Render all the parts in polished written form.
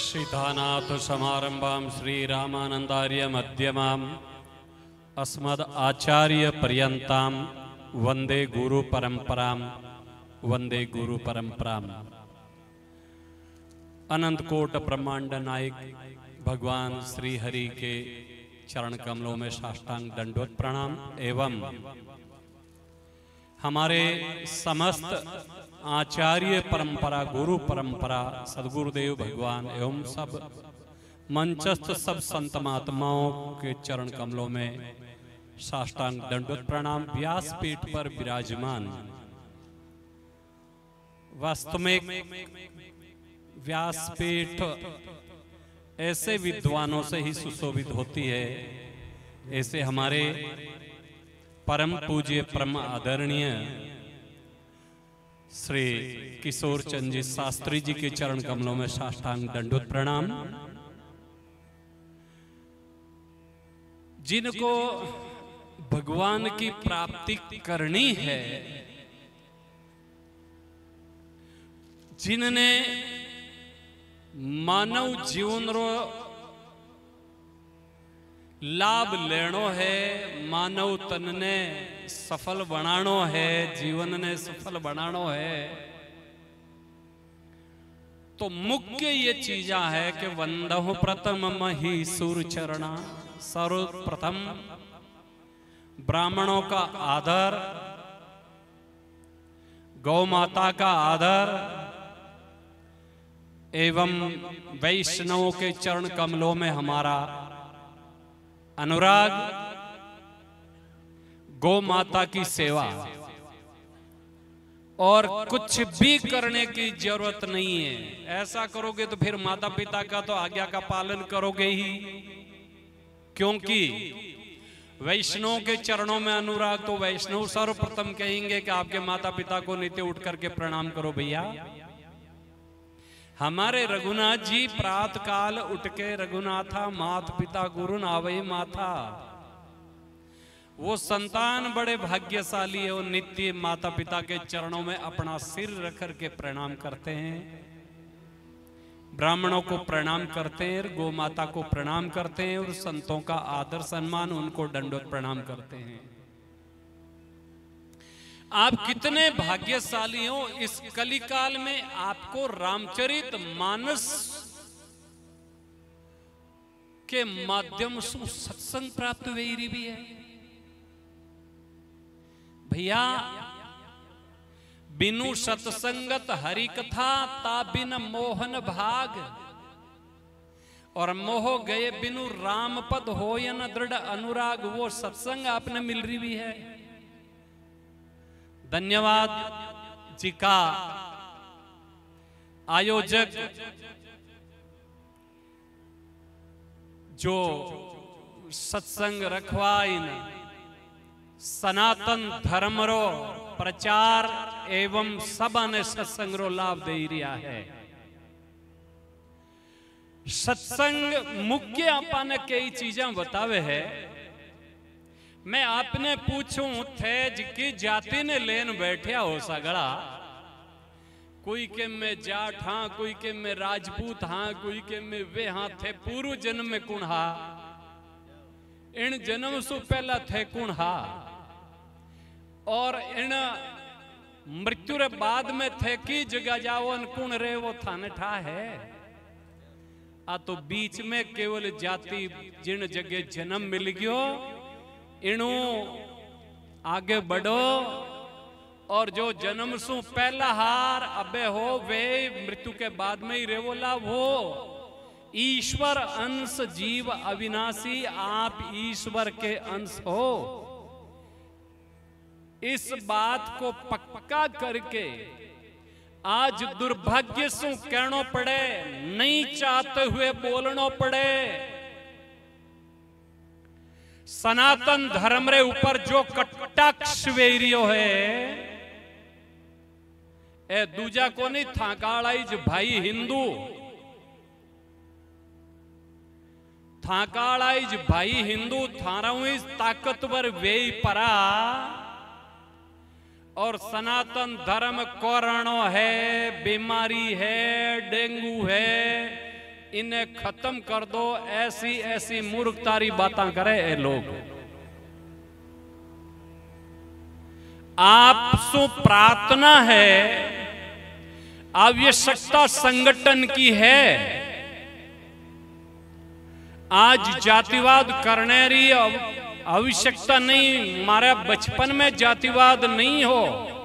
सिद्धानाथ समारंभां श्रीरामानंदार्य मध्यमाम् अस्मद् आचार्य पर्यन्तां वंदे गुरु परंपरां वंदे गुरु परंपरां। अनंत coat ब्रह्मांड नायक भगवान श्री हरि के चरण कमलों में साष्टांग दंडवत प्रणाम एवं हमारे समस्त आचार्य परंपरा गुरु परंपरा सदगुरुदेव भगवान एवं सब मंचस्थ सब संत महात्माओं के चरण कमलों में साष्टांग दंडवत प्रणाम। व्यासपीठ पर विराजमान वास्तविक व्यासपीठ ऐसे विद्वानों से ही सुशोभित होती है। ऐसे हमारे परम पूज्य परम आदरणीय श्री किशोर चंद जी शास्त्री जी के चरण कमलों में साष्टांग दंडवत प्रणाम। जिनको भगवान की प्राप्ति करनी है, जिनने मानव जीवन रो लाभ लेनो है, मानव तन ने सफल बनानो है, जीवन ने सफल बनानो है, तो मुख्य ये चीजा है कि वंदहु प्रथम महीसुर चरणा। सर्वप्रथम ब्राह्मणों का आदर, गौ माता का आदर एवं वैष्णवों के चरण कमलों में हमारा अनुराग, गौ माता की सेवा, और कुछ भी करने की जरूरत नहीं है। ऐसा करोगे तो फिर माता पिता का तो आज्ञा का पालन करोगे ही, क्योंकि वैष्णव के चरणों में अनुराग तो वैष्णव सर्वप्रथम कहेंगे कि आपके माता पिता को नित्य उठ करके प्रणाम करो भैया। हमारे रघुनाथ जी प्रातः काल उठ के रघुनाथा मात पिता गुरु नावई माथा। वो संतान बड़े भाग्यशाली है, वो नित्य माता पिता के चरणों में अपना सिर रख करके प्रणाम करते हैं, ब्राह्मणों को प्रणाम करते हैं, गौ माता को प्रणाम करते हैं और संतों का आदर सम्मान उनको दंडवत प्रणाम करते हैं। आप कितने भाग्यशाली हो, इस कलिकाल में आपको रामचरित मानस के माध्यम से सत्संग प्राप्त हुई भी है भैया। बिनु सत्संगत हरि कथा ता बिन मोहन भाग, और मोह गए बिनु राम पद होयन दृढ़ अनुराग। वो सत्संग आपने मिल रही भी है। धन्यवाद जी का आयोजक जो सत्संग रखवाइन सनातन धर्म रो प्रचार एवं सबने सत्संग रो लाभ दे रिया है। सत्संग मुख्य अपन कई चीजें बतावे है। मैं आपने पूछूं थे जिकी जाति ने लेन बैठया हो सगड़ा, कोई के मैं जाट हाँ, कोई के मैं राजपूत हाँ, कोई के मैं वे हाँ थे पूर्व जन्म में कुण हा, इन जन्म सु पहला थे कुण हा, और इन मृत्यु रे बाद में थे की जगह जाओ कुण रे वो थाने ठा है। आ तो बीच में केवल जाति जिन जगह जन्म मिल गयो इनो आगे बढ़ो, और जो जन्म सु पहला हार अबे हो वे मृत्यु के बाद में ही रेवोला वो ईश्वर अंश जीव अविनाशी, आप ईश्वर के अंश हो। इस बात को पक्का करके आज दुर्भाग्य से कहना पड़े, नहीं चाहते हुए बोलना पड़े, सनातन धर्म रे ऊपर जो कटाक्ष वेरियो है ए दूजा को नहीं थाकाड़ाइज भाई हिंदू, थाकाड़ाइज भाई हिंदू थाराऊ ताकतवर वे परा, और सनातन धर्म कोरोना है, बीमारी है, डेंगू है, इन्हें खत्म कर दो। ऐसी ऐसी मूर्खतारी बातें करे ये लोग। आपसे प्रार्थना है, आवश्यकता संगठन की है। आज जातिवाद करने री आवश्यकता नहीं। हमारे बचपन में जातिवाद नहीं हो।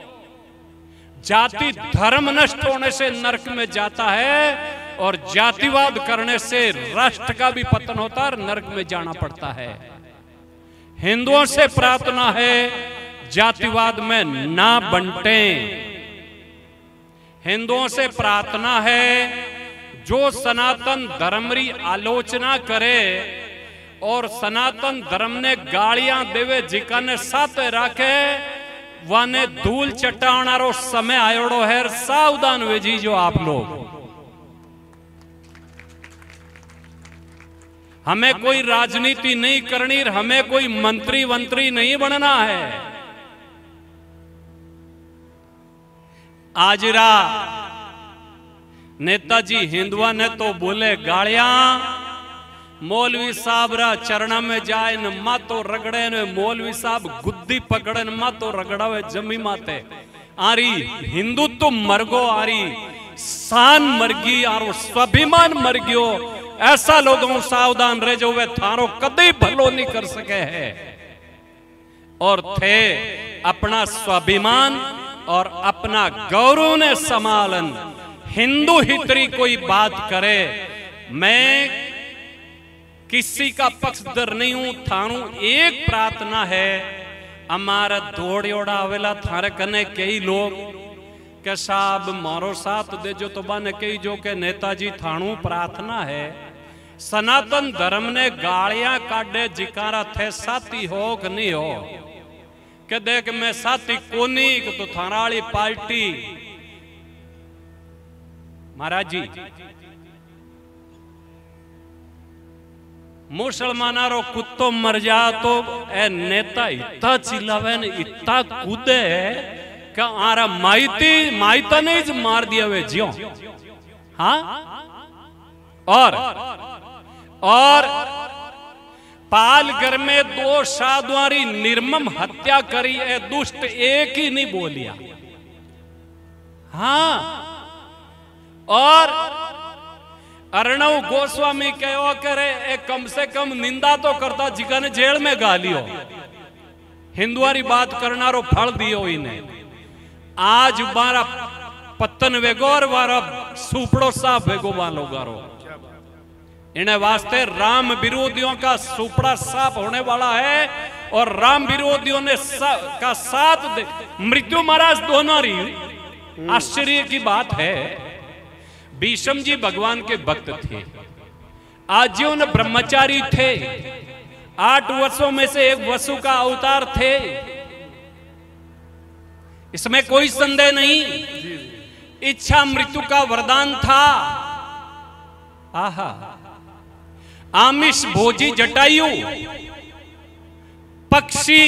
जाति धर्म नष्ट होने से नरक में जाता है और जातिवाद करने से राष्ट्र का भी पतन होता है और नरक में जाना पड़ता है। हिंदुओं से प्रार्थना है, जातिवाद में ना बंटे। हिंदुओं से प्रार्थना है, जो सनातन धर्म री आलोचना करे और सनातन धर्म ने गालियां देवे, जिका ने साथ रखे वाने धूल चटाणारो समय आयोड़ो है। सावधान वे जी जो आप लोग। हमें कोई राजनीति नहीं करनी, हमें कोई मंत्री वंत्री नहीं बनना है। आजरा नेताजी हिंदुआ ने तो बोले गालियां, मौलवी साहब रा चरणा में जाए न मातो रगड़े न, मौलवी साहब गुद्दी पकड़े न मातो रगड़ावे जमी माते। आरी हिंदुत्व मरगो, आरी शान मरगी, आरो स्वाभिमान मर गयो। ऐसा लोगों सावधान रह जो वे थारो कभी भलो नहीं कर सके है। और थे अपना स्वाभिमान और अपना गौरव ने संभालन। हिंदू हितरी कोई बात करे, मैं किसी का पक्षधर नहीं हूं। थारू एक प्रार्थना है, हमारा दौड़ियोड़ा आवेला थारे कने कई लोग के साहब मारो साथ दे जो, तो बने कई जो के नेताजी थाणू प्रार्थना है, सनातन धर्म ने गालियां काटे जिकारा थे साथी हो कि नहीं हो। के देख मैं साथी कोनी तो थाराली पार्टी। महाराज जी, मुसलमानारो कुत्तो मर जा तो ए नेता इतना चिल्लावे न, इतना कूदे कि आरा माइता नहीं मार दिया वे जियो। हाँ, और पालघर में 2 साधुआरी निर्मम हत्या करी है, दुष्ट एक ही नहीं बोलिया। हाँ, और अर्णव गोस्वामी कहो करे कम से कम निंदा तो करता, जिका ने जेल में गालियो। हिंदुआरी बात करना रो फल दियो इन्हें। आज बारा पत्तन वेगोर वारा सुपड़ो साफ वेगो वालो गारो। इन्हें वास्ते राम विरोधियों का सुपड़ा साफ होने वाला है और राम विरोधियों ने का साथ दे। मृत्यु महाराज दोनों री आश्चर्य की बात है। भीष्म जी भगवान के भक्त थे, आजीवन ब्रह्मचारी थे, 8 वर्षों में से एक वसु का अवतार थे, इसमें कोई संदेह नहीं। इच्छा मृत्यु का वरदान था। आहा, आमिष भोजी जटायु पक्षी,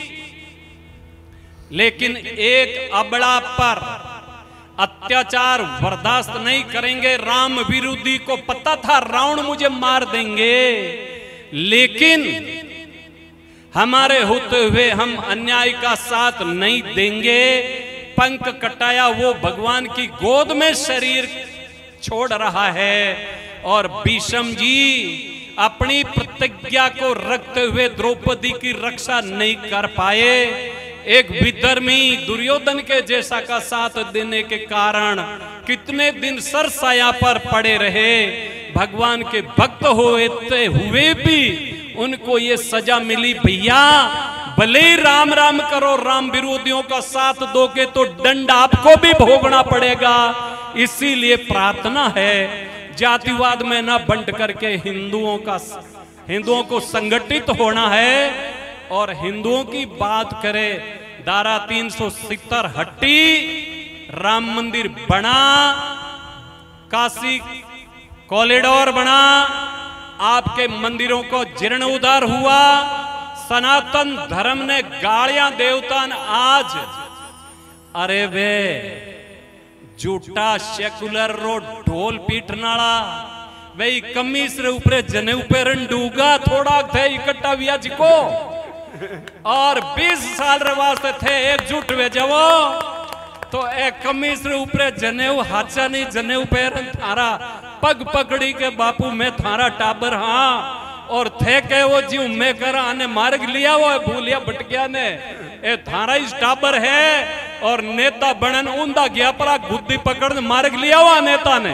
लेकिन एक अबला पर अत्याचार बर्दाश्त नहीं करेंगे। राम विरोधी को पता था रावण मुझे मार देंगे, लेकिन हमारे होते हुए हम अन्याय का साथ नहीं देंगे। पंख कटाया वो भगवान की गोद में शरीर छोड़ रहा है और भीष्म जी अपनी प्रतिज्ञा को रखते हुए द्रौपदी की रक्षा नहीं कर पाए। एक विधर्मी दुर्योधन के जैसा का साथ देने के कारण कितने दिन सरसाया पर पड़े रहे। भगवान के भक्त होते हुए भी उनको ये सजा मिली। भैया भले ही राम राम करो, राम विरोधियों का साथ दोगे तो दंड आपको भी भोगना पड़ेगा। इसीलिए प्रार्थना है, जातिवाद में ना बंट करके हिंदुओं को संगठित होना है और हिंदुओं की बात करे। धारा 370 हटी, राम मंदिर बना, काशी कॉरिडोर बना, आपके मंदिरों को जीर्णोद्धार हुआ। सनातन धर्म ने गालियां देवता ने आज, अरे वे झूठा सेकुलर रो ढोल पीटनाला वही कमीज रे ऊपर जने ऊपर डूगा थोड़ा थे इकट्ठा विया जिको और 20 साल रे वास्ते थे एकजुट वे जाओ तो एक कमीज रे ऊपर जनेऊ हाचा नहीं जनेऊ पैर थारा पग पकड़ी के बापू मैं थारा टाबर हाँ और थे के वो जीव मैं कर आने मार्ग लिया वो भूलिया भटकिया ने ए थारा इस टाबर है और नेता बनन उंदा गया परा गुद्दी पकड़ मार्ग लिया हुआ नेता ने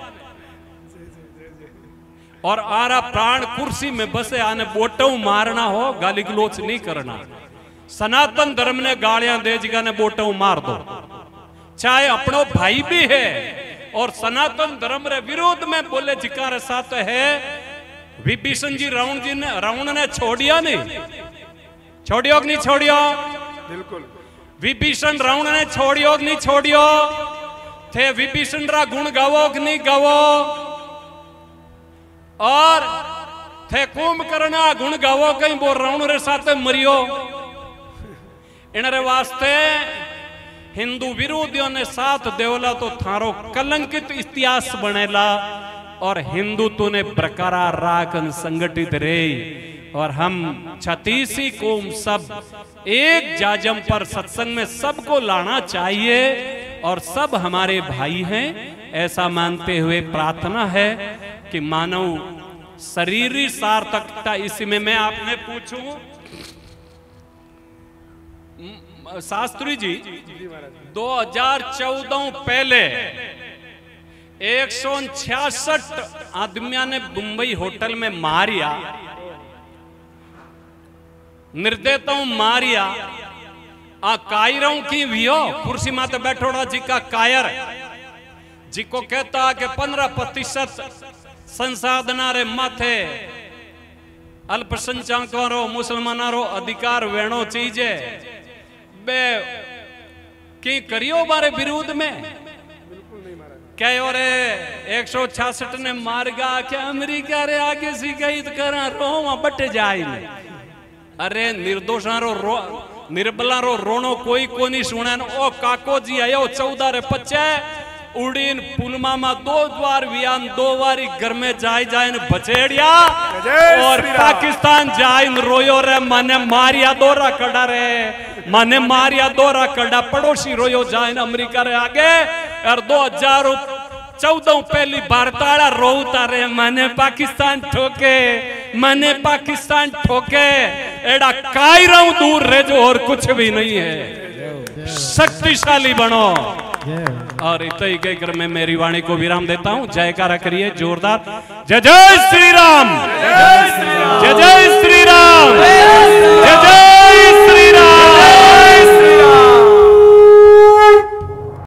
और आरा प्राण कुर्सी में बसे आने बोटो मारना हो गाली गलोच नहीं करना। सनातन धर्म ने गालियां दे जिगा ने बोटो मार दो चाहे अपनो भाई भी है और सनातन धर्म रे विरोध में बोले जिका रे साथ है। विभीषण जी रावण ने छोड़िया नहीं छोड़ियो कि नहीं छोड़ियो बिल्कुल विभीषण रावण ने छोड़ियो कि नहीं छोड़ियो थे विभीषण रा गुण गावो कि नहीं गावो और थे कुंभकर्ण गुण गावो कहीं वो रावण रे साथ मरियो इनरे वास्ते हिंदू विरोधियों ने साथ देवला तो थारो कलंकित इतिहास बनेला और हिंदुत्व ने बरकरार राखन संगठित रहे और हम 36 कौम सब एक जाजम पर सत्संग में सबको लाना चाहिए और सब हमारे भाई हैं ऐसा मानते हुए प्रार्थना है कि मानव शरीरी सार्थकता इसमें मैं आपने पूछूं शास्त्री जी 2014 पहले 166 आदमियों ने मुंबई होटल में मारिया निर्दयताओं मारिया आ कायरों की वियो कुर्सी माते बैठोड़ा जी का कायर जी को कहता कि 15% संसाधना रे माथे अल्पसंख्यकों रो मुसलमाना रो अधिकार वेणो चीजे बे की करियो बारे विरोध में क्या और 166 ने मारगा क्या अमेरिका रे आगे सी गई तो करा रो बट जाए अरे निर्दोषा रो निर्बला रो रोनो कोई को नहीं सुने ओ काको जी आयो 14 रे 25 उड़ीन पुलवामा 2 बार वियान 2 बारी घर में जाए बचेड़िया और पाकिस्तान जाए रोयो रे मने मारिया दोरा कड़ा रे मने मारिया दोरा कड़ा पड़ोसी रोयो जाए अमेरिका रे आगे और 2014 पहली भारताड़ा रोता रे मने पाकिस्तान ठोके एड़ा काई रहूं दूर रे जो और कुछ भी नहीं है शक्तिशाली बनो और इतने कई कर मैं मेरी वाणी को विराम देता हूं। जयकारा करिए जोरदार जय जय श्री राम जय जय